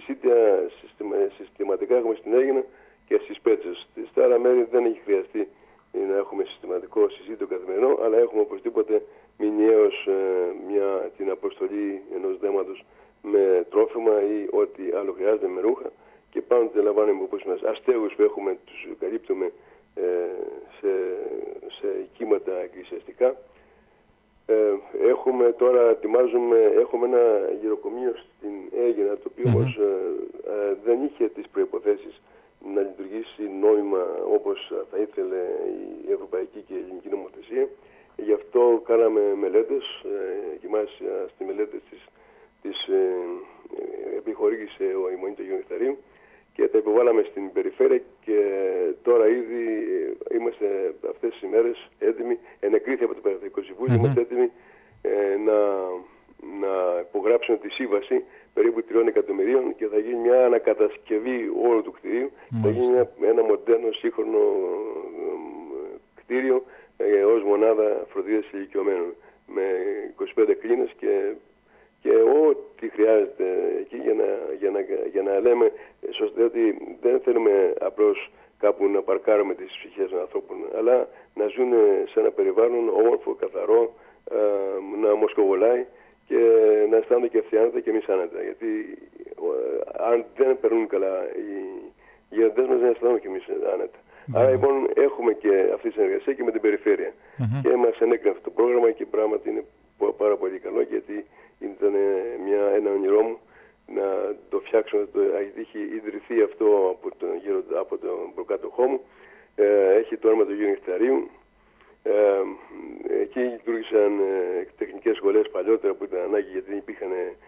συστηματικά έχουμε στην Αίγινα και στις Πέτσες. Στα άλλα μέρη δεν έχει χρειαστεί να έχουμε συστηματικό συζήτητο καθημερινό, αλλά έχουμε οπωσδήποτε μηνιαίως την αποστολή ενός δέματος με τρόφιμα ή ό,τι άλλο χρειάζεται, με ρούχα, και πάντοτε λαμβάνουμε υπόψη μας αστέγους που έχουμε, τους καλύπτουμε σε κύματα εκκλησιαστικά. Έχουμε τώρα, έχουμε ένα γυροκομείο στην Αίγινα, το οποίο όμως δεν είχε τις προϋποθέσεις να λειτουργήσει νόμιμα όπως θα ήθελε η ευρωπαϊκή και η ελληνική νομοθεσία. Γι' αυτό κάναμε μελέτες και μάλιστα στις μελέτες τις επιχορήγησε ο Ημονή του Αγίου Νεκταρίου και τα υποβάλαμε στην περιφέρεια, και τώρα ήδη είμαστε αυτές τις ημέρες έτοιμοι, ενεκρίθη από το Περιφερειακό Συμβούλιο, είμαστε έτοιμοι να υπογράψουμε τη σύμβαση περίπου 3 εκατομμυρίων και θα γίνει μια ανακατασκευή όλου του κτηρίου. Θα γίνει ένα μοντέρνο σύγχρονο κτίριο ως μονάδα φροντίδας ηλικιωμένων με 25 κλίνες και ό,τι χρειάζεται εκεί για να λέμε σωστά, ότι δεν θέλουμε απλώς κάπου να παρκάρουμε τις ψυχές των ανθρώπων, αλλά να ζουν σε ένα περιβάλλον όμορφο, καθαρό, να μοσκοβολάει και να αισθάνονται και αυτοί άνετα και εμείς άνετα. Γιατί αν δεν περνούν καλά οι γεροντές μας, δεν αισθάνονται και εμείς άνετα. Άρα λοιπόν έχουμε και αυτή τη συνεργασία και με την περιφέρεια. Και μας ενέκρινε αυτό το πρόγραμμα και πράγματι είναι πάρα πολύ καλό, γιατί ήταν ένα όνειρό μου να το φτιάξω, έχει ιδρυθεί αυτό από τον προκάτοχό μου. Έχει το όνομα του Αγίου Νεκταρίου. Εκεί λειτουργήσαν τεχνικές σχολές παλιότερα που ήταν ανάγκη, γιατί δεν υπήρχαν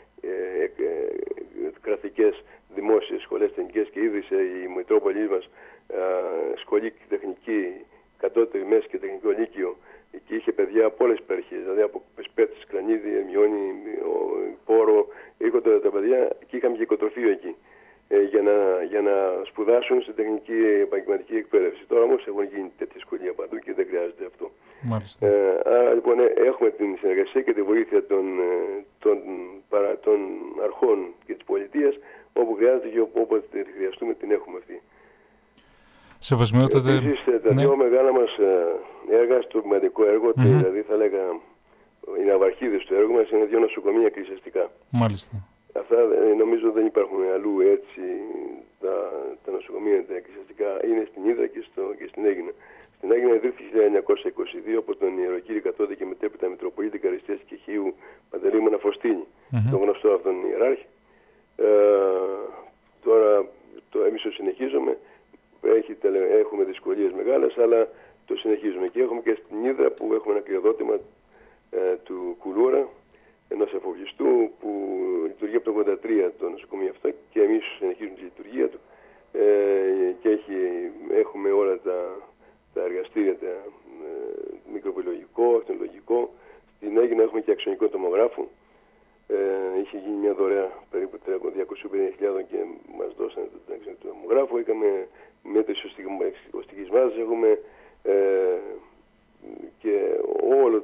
κρατικές δημόσιες σχολές τεχνικές, και ίδρυσε η Μητρόπολη μας σχολή τεχνική, κατώτερη, μέση και τεχνικό λύκειο, και είχε παιδιά από όλες τις περιοχές, δηλαδή από Πεσπέτης, Κλανίδη, Ερμιώνη, Πόρο, ήρθαν τα παιδιά και είχαμε και οικοτροφείο εκεί για να σπουδάσουν στην τεχνική επαγγελματική εκπαίδευση. Τώρα όμως έχουν γίνει τέτοια σχολεία παντού και δεν χρειάζεται αυτό. Άρα λοιπόν έχουμε την συνεργασία και τη βοήθεια των αρχών και της πολιτείας, όπου χρειάζεται και όποτε χρειαστούμε την έχουμε αυτή. Σεβασμιότατε. Επίσης, τα δύο μεγάλα μας έργα στο πνευματικό έργο, δηλαδή θα λέγα οι ναυαρχίδες του έργου μας, είναι 2 νοσοκομεία εκκλησιαστικά. Μάλιστα. Αυτά νομίζω δεν υπάρχουν αλλού έτσι. Τα νοσοκομεία τα εκκλησιαστικά είναι στην Ύδρα και στην Αίγινα. Στην Αίγινα ιδρύθηκε 1922 από τον ιεροκήρυκα τότε και μετέπειτα Μητροπολίτη Καριστίας και Χίου Παντελεήμωνα Φωστίνη, τον γνωστό αυτόν ιεράρχη. Τώρα εμείς το συνεχίζουμε. Έχουμε δυσκολίες μεγάλες, αλλά το συνεχίζουμε. Και έχουμε και στην Ύδρα που έχουμε ένα κληροδότημα του Κουλούρα, ενός εφοπλιστού που λειτουργεί από το 1983 το νοσοκομείο αυτό, και εμείς συνεχίζουμε τη λειτουργία του και έχουμε όλα τα εργαστήρια, μικροβιολογικό, ακτινολογικό. Στην Αίγινα έχουμε και αξονικό τομογράφο. Είχε γίνει μια δωρεά περίπου 250.000 και μας δώσανε τον αξονικό τομογράφο. Είχαμε μέτρηση οστικισμάς, έχουμε και όλο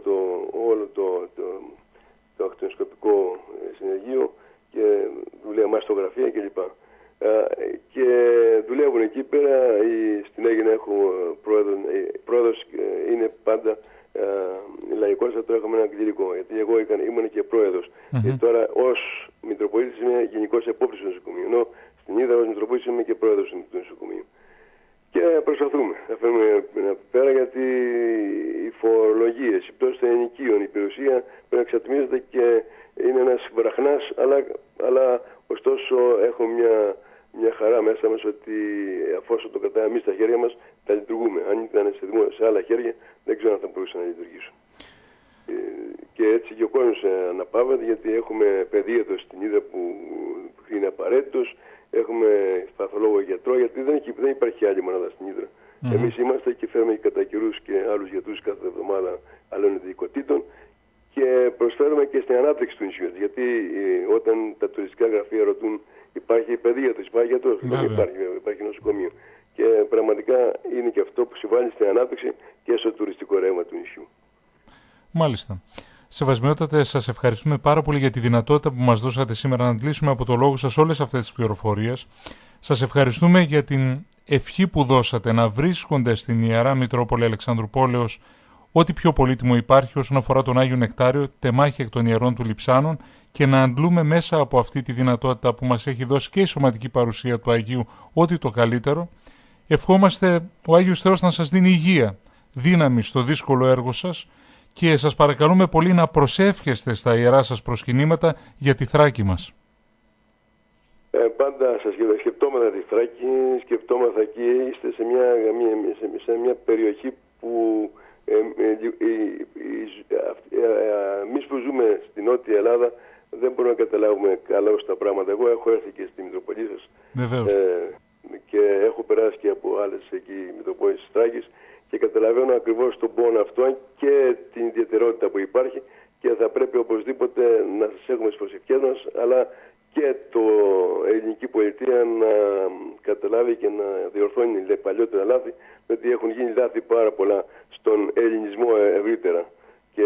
το ακτινοσκοπικό συνεργείο και δουλεύει μαστογραφία κλπ. Και δουλεύουν εκεί πέρα. Στην Αίγινα έχω πρόεδρος, είναι πάντα λαϊκός, θα το έχουμε ένα κληρικό, γιατί εγώ ήμουν και πρόεδρος. Και τώρα ως Μητροπολίτης είμαι γενικός επόπτης του νοσοκομείου, ενώ στην Ύδρα ως Μητροπολίτης είμαι και πρόεδρος του νοσοκομείου. Και προσπαθούμε να φέρουμε πέρα, γιατί οι φορολογίες, η πτώση των ενοικίων, η περιουσία πρέπει να εξατμίζεται και είναι ένας βραχνάς, αλλά ωστόσο έχω μια χαρά μέσα μας ότι αφόσον το κρατάμε εμείς στα χέρια μας, τα λειτουργούμε. Αν ήταν σε άλλα χέρια, δεν ξέρω αν θα μπορούσαν να λειτουργήσουν. Και έτσι και ο κόσμος αναπαύεται, γιατί έχουμε παιδίατρο στην Ύδρα που είναι απαραίτητος, έχουμε παθολόγο γιατρό, γιατί δεν υπάρχει άλλη μονάδα στην Ύδρα. Εμείς είμαστε και φέρουμε κατά καιρούς και άλλους γιατρούς κάθε εβδομάδα άλλων ειδικοτήτων, και προσφέρουμε και στην ανάπτυξη του νησιού. Γιατί όταν τα τουριστικά γραφεία ρωτούν, υπάρχει παιδίατρος, υπάρχει γιατρός, δεν υπάρχει νοσοκομείο. Και πραγματικά είναι και αυτό που συμβάλλει στην ανάπτυξη και στο τουριστικό ρεύμα του νησιού. Μάλιστα. Σεβασμιότατε, σας ευχαριστούμε πάρα πολύ για τη δυνατότητα που μας δώσατε σήμερα να αντλήσουμε από το λόγο σας όλες αυτές τις πληροφορίες. Σας ευχαριστούμε για την ευχή που δώσατε να βρίσκονται στην Ιερά Μητρόπολη Αλεξανδρουπόλεως ό,τι πιο πολύτιμο υπάρχει όσον αφορά τον Άγιο Νεκτάριο, τεμάχη εκ των ιερών του Λειψάνων, και να αντλούμε μέσα από αυτή τη δυνατότητα που μας έχει δώσει και η σωματική παρουσία του Αγίου ό,τι το καλύτερο. Ευχόμαστε ο Άγιος Θεός να σας δίνει υγεία, δύναμη στο δύσκολο έργο σας και σας παρακαλούμε πολύ να προσεύχεστε στα ιερά σας προσκυνήματα για τη Θράκη μας. Πάντα σας σκεπτόμαστε τη Θράκη, σκεπτόμαστε εκεί, είστε σε μια περιοχή που εμείς που ζούμε στην Νότια Ελλάδα δεν μπορούμε να καταλάβουμε καλά τα πράγματα. Εγώ έχω έρθει και στη Μητροπολή σας και έχω περάσει και από άλλες εκεί Μητροπόλεις της Θράκης και καταλαβαίνω ακριβώς τον πόνο αυτό και την ιδιαιτερότητα που υπάρχει και θα πρέπει οπωσδήποτε να σας έχουμε στις προσευχές μας, αλλά και το ελληνική πολιτεία να καταλάβει και να διορθώνει παλιότερα λάθη, γιατί έχουν γίνει λάθη πάρα πολλά στον ελληνισμό ευρύτερα και,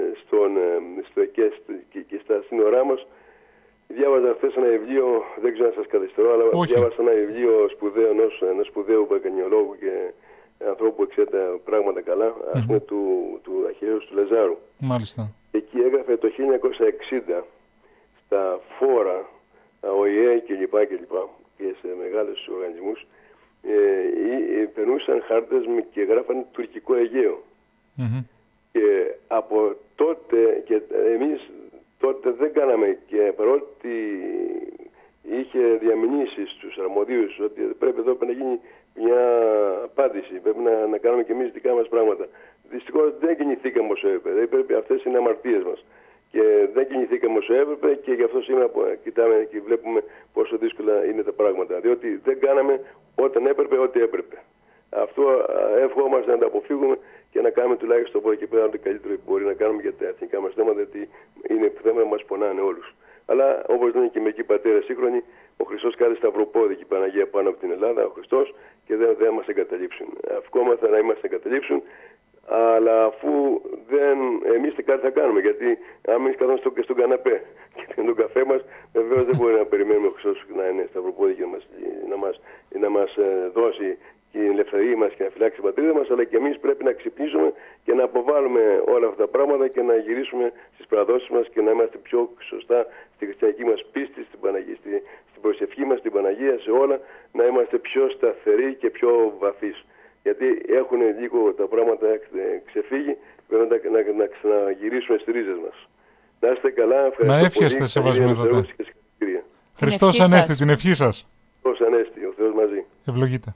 και στα σύνορά μας. Διάβαζα χθες ένα βιβλίο, δεν ξέρω αν σας καθυστερώ, αλλά διάβασα ένα βιβλίο σπουδαίο ενός σπουδαίου βαγγανιολόγου και ανθρώπου που ξέρετε πράγματα καλά, ας πούμε του Αχιλλέου του Λεζάρου. Μάλιστα. Εκεί έγραφε το 1960 στα φόρα, ΟΗΕ κλπ. Και σε μεγάλους οργανισμούς περνούσαν χάρτες και γράφαν τουρκικό Αιγαίο. Και από τότε, και εμείς τότε δεν κάναμε, και παρότι είχε διαμηνήσει στους αρμοδίους ότι πρέπει εδώ να γίνει μια απάντηση, πρέπει να κάνουμε και εμείς δικά μας πράγματα. Δυστυχώς δεν κινηθήκαμε όσο έπρεπε, αυτές είναι αμαρτίες μας. Και δεν κινηθήκαμε όσο έπρεπε και γι' αυτό σήμερα κοιτάμε και βλέπουμε πόσο δύσκολα είναι τα πράγματα. Διότι δεν κάναμε όταν έπρεπε, ό,τι έπρεπε. Αυτό ευχόμαστε να το αποφύγουμε και να κάνουμε τουλάχιστον από εκεί πέρα το καλύτερο που μπορεί να κάνουμε για τα εθνικά μας θέματα, γιατί είναι θέματα που μας πονάνε όλους. Αλλά όπως λένε και μερικοί πατέρες σύγχρονοι, ο Χριστός κάθε σταυροπόδι και η Παναγία πάνω από την Ελλάδα, ο Χριστός, και δεν μας εγκαταλείψουν. Ευχόμαστε να είμαστε εγκαταλείψουν. Αλλά αφού εμείς κάτι θα κάνουμε, γιατί αν εμείς καθόμαστε και στον καναπέ και τον καφέ μας, βεβαίως δεν μπορεί να περιμένουμε ο Χριστός να είναι σταυροπόδι και να μας δώσει την ελευθερία μας και να φυλάξει την πατρίδα μας, αλλά και εμείς πρέπει να ξυπνήσουμε και να αποβάλουμε όλα αυτά τα πράγματα και να γυρίσουμε στις παραδόσεις μας και να είμαστε πιο σωστά στη χριστιανική μας πίστη, στην προσευχή μας, στην Παναγία, σε όλα, να είμαστε πιο σταθεροί και πιο βαθείς. Γιατί έχουν λίγο τα πράγματα ξεφύγει, πρέπει να ξαναγυρίσουμε στις ρίζες μας. Να είστε καλά, ευχαριστώ. Να εύχεστε, σεβασμιότατε. Χριστός Ανέστη, την ευχή σας. Χριστός Ανέστη, ο Θεός μαζί. Ευλογείτε.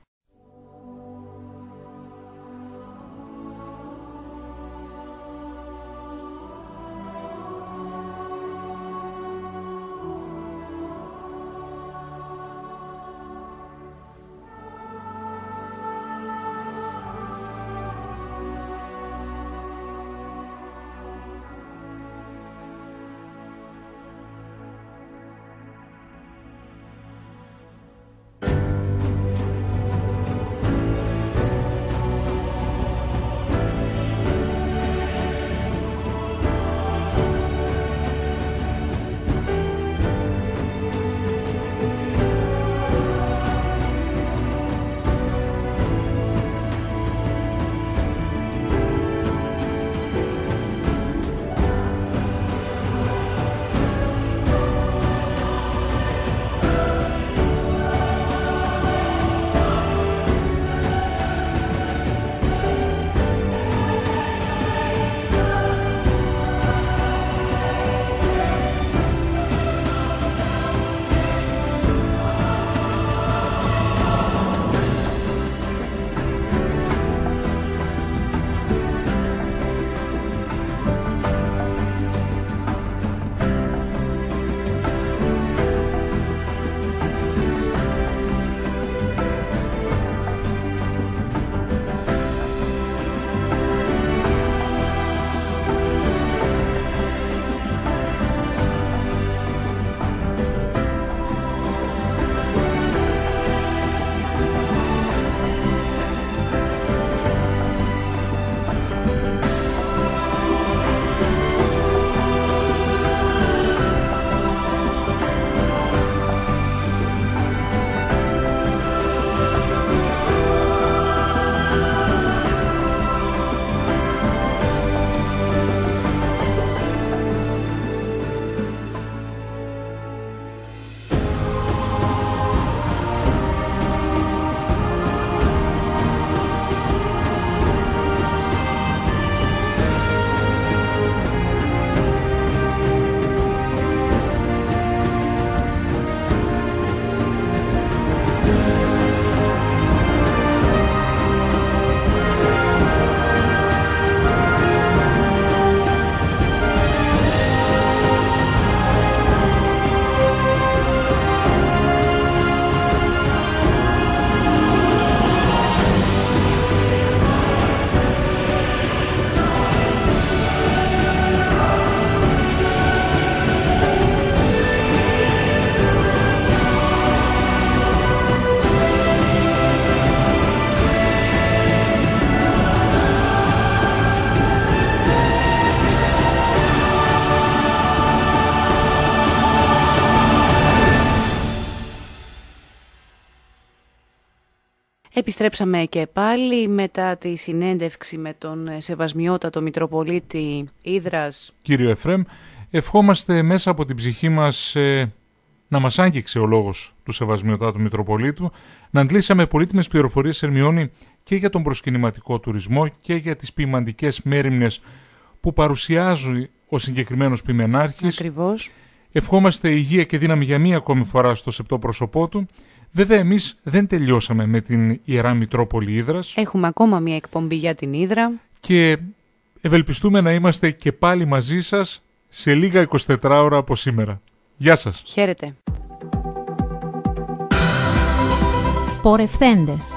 Επιστρέψαμε και πάλι μετά τη συνέντευξη με τον Σεβασμιότατο Μητροπολίτη Ύδρας. Κύριο Εφραίμ, ευχόμαστε μέσα από την ψυχή μας να μας άγγιξε ο λόγος του Σεβασμιότατου Μητροπολίτου, να αντλήσαμε πολύτιμες πληροφορίες, Ερμιώνη, και για τον προσκυνηματικό τουρισμό και για τις ποιμαντικές μέριμνες που παρουσιάζει ο συγκεκριμένος ποιμενάρχης. Ακριβώς. Ευχόμαστε υγεία και δύναμη για μία ακόμη φορά στο σεπτό πρόσωπό του. Βέβαια, εμείς δεν τελειώσαμε με την Ιερά Μητρόπολη Ύδρας. Έχουμε ακόμα μία εκπομπή για την Ύδρα. Και ευελπιστούμε να είμαστε και πάλι μαζί σας σε λίγα 24 ώρα από σήμερα. Γεια σας. Χαίρετε. Πορευθέντες.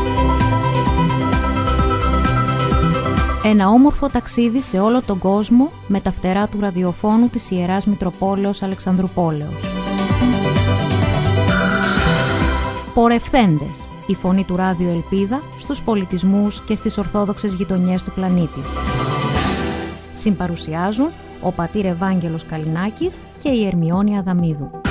Ένα όμορφο ταξίδι σε όλο τον κόσμο με τα φτερά του ραδιοφώνου της Ιεράς Μητροπόλεως Αλεξανδρουπόλεως. Πορευθέντες. Η φωνή του Ράδιο Ελπίδα στους πολιτισμούς και στις ορθόδοξες γειτονιές του πλανήτη. Συμπαρουσιάζουν ο πατήρ Ευάγγελος Καλινάκης και η Ερμιώνη Αδαμίδου.